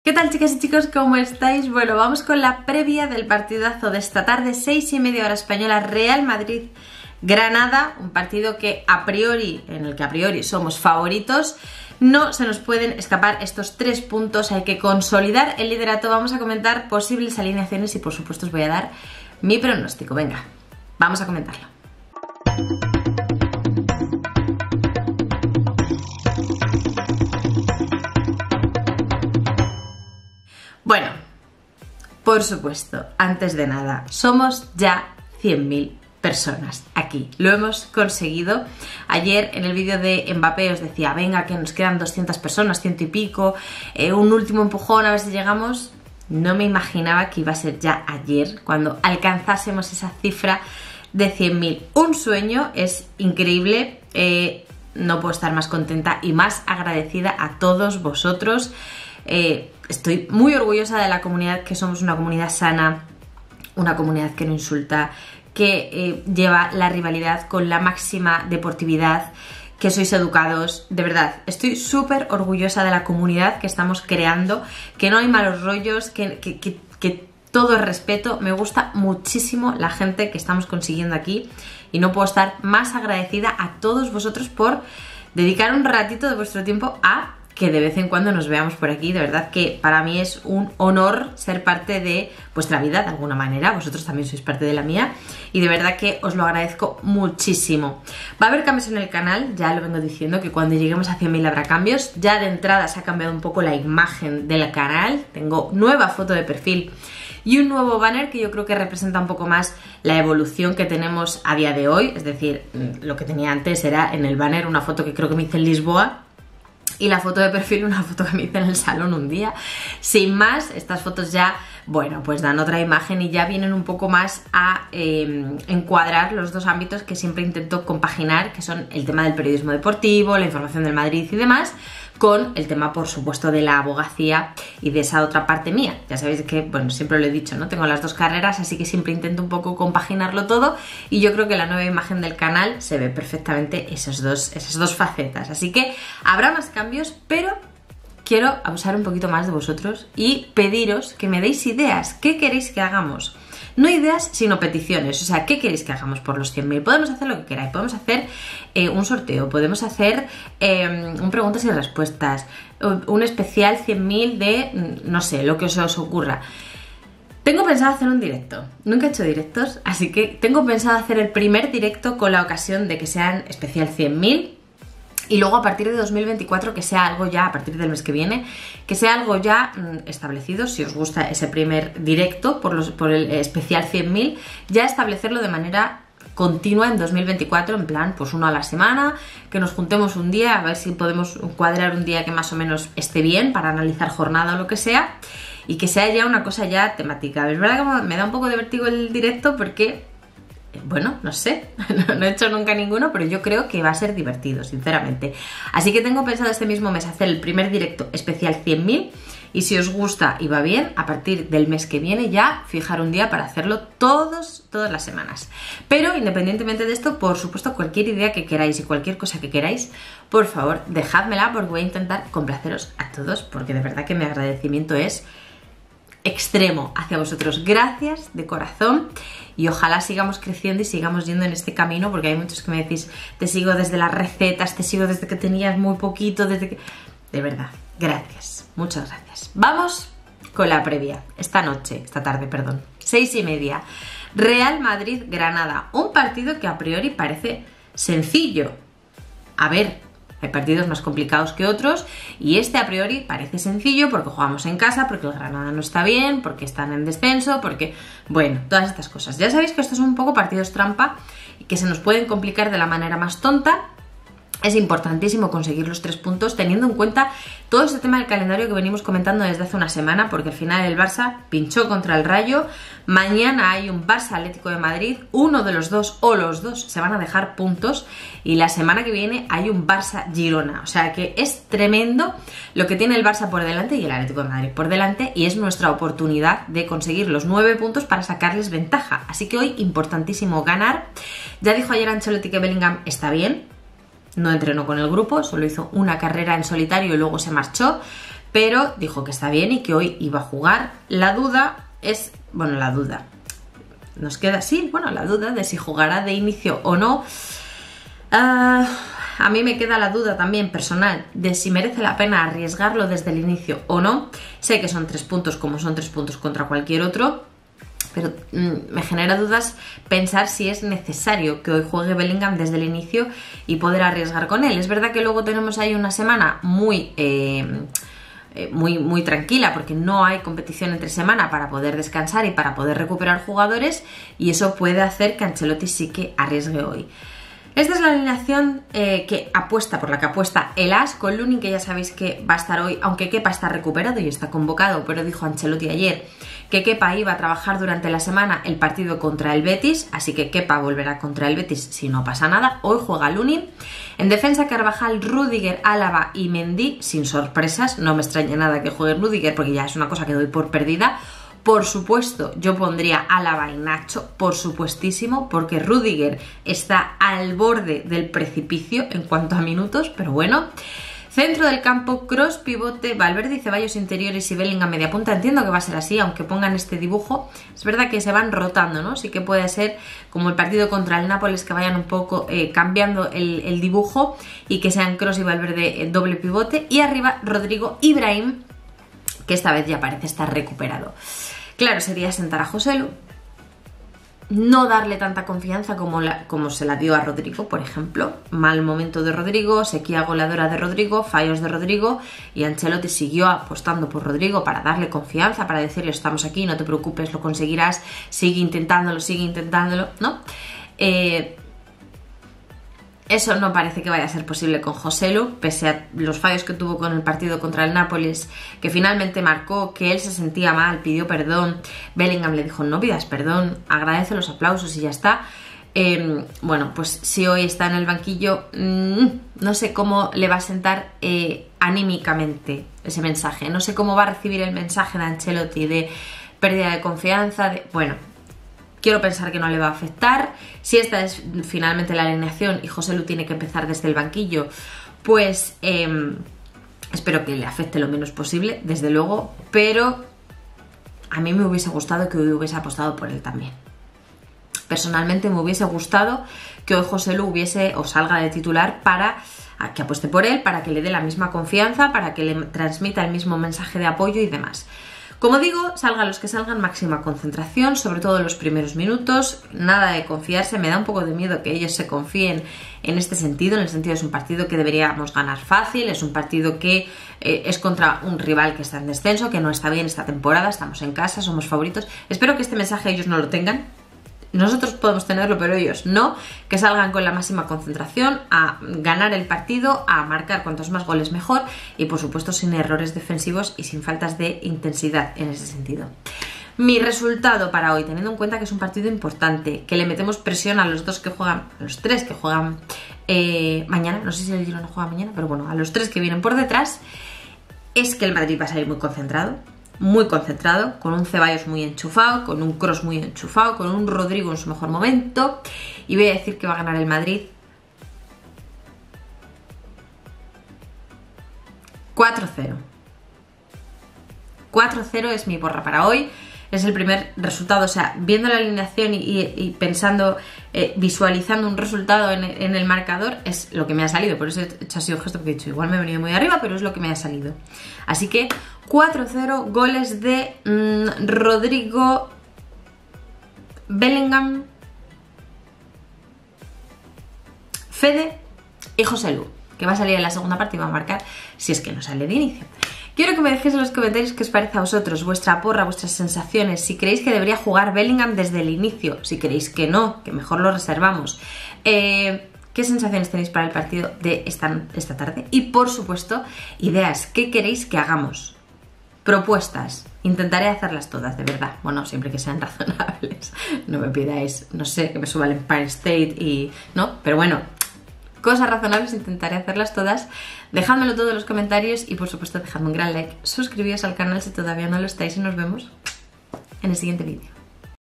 ¿Qué tal, chicas y chicos? ¿Cómo estáis? Bueno, vamos con la previa del partidazo de esta tarde, 6:30 hora española, Real Madrid-Granada, un partido que en el que a priori somos favoritos. No se nos pueden escapar estos 3 puntos, hay que consolidar el liderato. Vamos a comentar posibles alineaciones y por supuesto os voy a dar mi pronóstico. Venga, vamos a comentarlo. Bueno, por supuesto, antes de nada, somos ya 100.000 personas aquí. Lo hemos conseguido. Ayer en el vídeo de Mbappé os decía, venga, que nos quedan 200 personas, 100 y pico, un último empujón a ver si llegamos. No me imaginaba que iba a ser ya ayer, cuando alcanzásemos esa cifra de 100.000. Un sueño, es increíble. No puedo estar más contenta y más agradecida a todos vosotros. Estoy muy orgullosa de la comunidad, que somos una comunidad sana, una comunidad que no insulta, que lleva la rivalidad con la máxima deportividad, que sois educados. De verdad, estoy súper orgullosa de la comunidad que estamos creando, que no hay malos rollos, que todo es respeto. Me gusta muchísimo la gente que estamos consiguiendo aquí y no puedo estar más agradecida a todos vosotros por dedicar un ratito de vuestro tiempo a que de vez en cuando nos veamos por aquí. De verdad que para mí es un honor ser parte de vuestra vida de alguna manera. Vosotros también sois parte de la mía y de verdad que os lo agradezco muchísimo. Va a haber cambios en el canal, ya lo vengo diciendo, que cuando lleguemos a 100.000 habrá cambios. Ya de entrada se ha cambiado un poco la imagen del canal. Tengo nueva foto de perfil y un nuevo banner que yo creo que representa un poco más la evolución que tenemos a día de hoy. Es decir, lo que tenía antes era en el banner una foto que creo que me hice en Lisboa, y la foto de perfil una foto que me hice en el salón un día. Sin más, estas fotos ya, bueno, pues dan otra imagen y ya vienen un poco más a encuadrar los dos ámbitos que siempre intento compaginar, que son el tema del periodismo deportivo, la información del Madrid y demás, con el tema, por supuesto, de la abogacía y de esa otra parte mía. Ya sabéis que, bueno, siempre lo he dicho, ¿no? Tengo las dos carreras, así que siempre intento un poco compaginarlo todo y yo creo que la nueva imagen del canal se ve perfectamente esas dos facetas. Así que habrá más cambios, pero quiero abusar un poquito más de vosotros y pediros que me deis ideas. ¿Qué queréis que hagamos? No ideas, sino peticiones. O sea, ¿qué queréis que hagamos por los 100.000? Podemos hacer lo que queráis. Podemos hacer un sorteo, podemos hacer un preguntas y respuestas, un especial 100.000 de, no sé, lo que os ocurra. Tengo pensado hacer un directo. Nunca he hecho directos, así que tengo pensado hacer el primer directo con la ocasión de que sean especial 100.000. Y luego a partir de 2024 que sea algo ya, a partir del mes que viene, que sea algo ya establecido. Si os gusta ese primer directo por el especial 100.000, ya establecerlo de manera continua en 2024, en plan, pues uno a la semana, que nos juntemos un día, a ver si podemos cuadrar un día que más o menos esté bien para analizar jornada o lo que sea, y que sea ya una cosa ya temática. Es verdad que me da un poco de vértigo el directo porque, bueno, no sé, no he hecho nunca ninguno, pero yo creo que va a ser divertido, sinceramente. Así que tengo pensado este mismo mes hacer el primer directo especial 100.000 y si os gusta y va bien, a partir del mes que viene ya fijar un día para hacerlo todas las semanas. Pero independientemente de esto, por supuesto, cualquier idea que queráis y cualquier cosa que queráis, por favor, dejádmela porque voy a intentar complaceros a todos, porque de verdad que mi agradecimiento es extremo hacia vosotros. Gracias de corazón y ojalá sigamos creciendo y sigamos yendo en este camino, porque hay muchos que me decís, te sigo desde las recetas, te sigo desde que tenías muy poquito, desde que... De verdad, gracias, muchas gracias. Vamos con la previa, esta tarde, 6:30, Real Madrid-Granada, un partido que a priori parece sencillo. A ver, hay partidos más complicados que otros y este a priori parece sencillo porque jugamos en casa, porque el Granada no está bien, porque están en descenso, porque, bueno, todas estas cosas. Ya sabéis que estos son un poco partidos trampa y que se nos pueden complicar de la manera más tonta. Es importantísimo conseguir los 3 puntos teniendo en cuenta todo ese tema del calendario que venimos comentando desde hace una semana, porque al final el Barça pinchó contra el Rayo. Mañana hay un Barça Atlético de Madrid, uno de los dos o los dos se van a dejar puntos y la semana que viene hay un Barça Girona. O sea que es tremendo lo que tiene el Barça por delante y el Atlético de Madrid por delante y es nuestra oportunidad de conseguir los 9 puntos para sacarles ventaja. Así que hoy importantísimo ganar. Ya dijo ayer Ancelotti que Bellingham está bien. No entrenó con el grupo, solo hizo una carrera en solitario y luego se marchó, pero dijo que está bien y que hoy iba a jugar. La duda es, bueno, la duda, nos queda así, bueno, la duda de si jugará de inicio o no. A mí me queda la duda también personal de si merece la pena arriesgarlo desde el inicio o no. Sé que son 3 puntos como son 3 puntos contra cualquier otro, pero me genera dudas pensar si es necesario que hoy juegue Bellingham desde el inicio y poder arriesgar con él. Es verdad que luego tenemos ahí una semana muy tranquila, porque no hay competición entre semana para poder descansar y para poder recuperar jugadores, y eso puede hacer que Ancelotti sí que arriesgue hoy. Esta es la alineación por la que apuesta el As, con Lunin, que ya sabéis que va a estar hoy, aunque Kepa está recuperado y está convocado, pero dijo Ancelotti ayer que Kepa iba a trabajar durante la semana el partido contra el Betis, así que Kepa volverá contra el Betis si no pasa nada. Hoy juega Lunin. En defensa, Carvajal, Rüdiger, Álava y Mendy, sin sorpresas. No me extraña nada que juegue Rüdiger, porque ya es una cosa que doy por perdida. Por supuesto, yo pondría Álava y Nacho, por supuestísimo, porque Rüdiger está al borde del precipicio en cuanto a minutos, pero bueno. Centro del campo, Kroos, pivote, Valverde y Ceballos interiores y Bellingham media punta. Entiendo que va a ser así, aunque pongan este dibujo. Es verdad que se van rotando, ¿no? Sí que puede ser como el partido contra el Nápoles, que vayan un poco cambiando el dibujo y que sean Kroos y Valverde doble pivote. Y arriba, Rodrigo y Brahim, que esta vez ya parece estar recuperado. Claro, sería sentar a Joselu, no darle tanta confianza como se la dio a Rodrigo, por ejemplo. Mal momento de Rodrigo, sequía goleadora de Rodrigo, fallos de Rodrigo, y Ancelotti siguió apostando por Rodrigo para darle confianza, para decirle estamos aquí, no te preocupes, lo conseguirás, sigue intentándolo, ¿no? Eso no parece que vaya a ser posible con Joselu, pese a los fallos que tuvo con el partido contra el Nápoles, que finalmente marcó, que él se sentía mal, pidió perdón. Bellingham le dijo no pidas perdón, agradece los aplausos y ya está. Bueno, pues si hoy está en el banquillo, no sé cómo le va a sentar anímicamente ese mensaje. No sé cómo va a recibir el mensaje de Ancelotti de pérdida de confianza, bueno... Quiero pensar que no le va a afectar. Si esta es finalmente la alineación y Joselu tiene que empezar desde el banquillo, pues espero que le afecte lo menos posible, desde luego, pero a mí me hubiese gustado que hoy hubiese apostado por él también. Personalmente me hubiese gustado que hoy Joselu hubiese o salga de titular para que apueste por él, para que le dé la misma confianza, para que le transmita el mismo mensaje de apoyo y demás. Como digo, salgan los que salgan, máxima concentración, sobre todo en los primeros minutos, nada de confiarse. Me da un poco de miedo que ellos se confíen en este sentido, en el sentido de es un partido que deberíamos ganar fácil, es un partido que es contra un rival que está en descenso, que no está bien esta temporada, estamos en casa, somos favoritos. Espero que este mensaje ellos no lo tengan. Nosotros podemos tenerlo, pero ellos no, que salgan con la máxima concentración a ganar el partido, a marcar cuantos más goles mejor y por supuesto sin errores defensivos y sin faltas de intensidad en ese sentido. Mi resultado para hoy, teniendo en cuenta que es un partido importante, que le metemos presión a los dos que juegan, a los tres que juegan mañana, no sé si el Girona juega mañana, pero bueno, a los tres que vienen por detrás, es que el Madrid va a salir muy concentrado, con un Ceballos muy enchufado, con un Kroos muy enchufado, con un Rodrigo en su mejor momento, y voy a decir que va a ganar el Madrid 4-0. 4-0 es mi porra para hoy. Es el primer resultado, o sea, viendo la alineación y pensando, visualizando un resultado en el marcador, es lo que me ha salido. Por eso he hecho así un gesto, porque he dicho, igual me he venido muy arriba, pero es lo que me ha salido. Así que 4-0, goles de Rodrigo, Bellingham, Fede y Joselu, que va a salir en la segunda parte y va a marcar si es que no sale de inicio. Quiero que me dejéis en los comentarios qué os parece a vosotros, vuestra porra, vuestras sensaciones, si creéis que debería jugar Bellingham desde el inicio, si creéis que no, que mejor lo reservamos. ¿Qué sensaciones tenéis para el partido de esta tarde? Y por supuesto, ideas, ¿qué queréis que hagamos? Propuestas, intentaré hacerlas todas, de verdad. Bueno, siempre que sean razonables. No me pidáis, no sé, que me suba el Empire State y... ¿no? Pero bueno, cosas razonables, intentaré hacerlas todas. Dejádmelo todo en los comentarios y por supuesto dejadme un gran like. Suscribíos al canal si todavía no lo estáis y nos vemos en el siguiente vídeo.